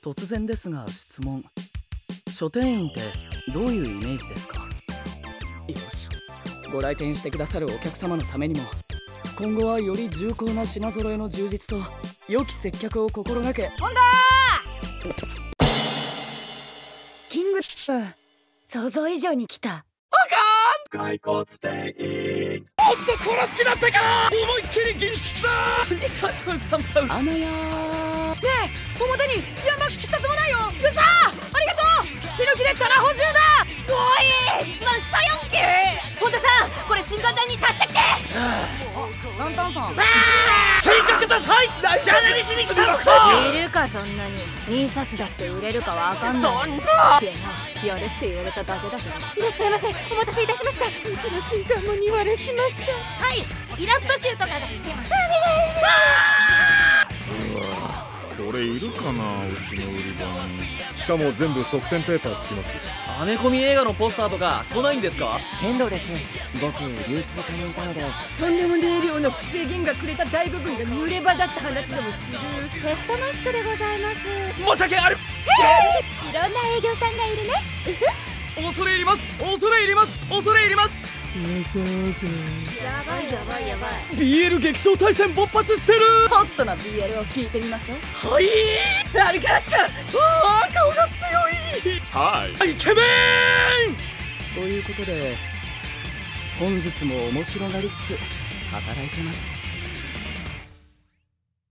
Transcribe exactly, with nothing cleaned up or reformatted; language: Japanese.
突然ですが質問。書店員ってどういうイメージですか？よし、ご来店してくださるお客様のためにも今後はより重厚な品揃えの充実と良き接客を心がけ。 本田キング想像以上に来た。 骸骨店員。 おっと殺す気だったか。思いっきり銀質だ。にさんさんパウあのやー。 ねえ表に山一つもないよ。よっしゃーありがとう。死ぬ気で棚補充だ。おい一番下やんけ。本田さんこれ新幹線に足してきて。ランタンさん追加ください。じゃ何しに来たのか。いるかそんなに。印刷だって売れるかわかんない。そんな。いややれって言われただけだけど。いらっしゃいませ。お待たせいたしました。うちの新刊もに割れしました。はいイラスト集とかが来てます。お願いします。 うわこれいるかな、うちの売り場に。 しかも全部特典ペーパーつきます。 アメコミ映画のポスターとか来ないんですか？ 剣道です。僕流通課にいたので。 とんでもねえ量の複製銀がくれた大部分が濡れ場だった話でもする。テストマスクでございます。 申し訳ある。 いろんな営業さんがいるね。 恐れ入ります。恐れ入ります。恐れ入ります。 やばいやばいやばい。 ビーエル 激賞大戦勃発してる。 ホットな ビーエル を聞いてみましょう。 はい。 ありがとう。 ああ顔が強い。 はいイケメンということで本日も面白がりつつ働いてます。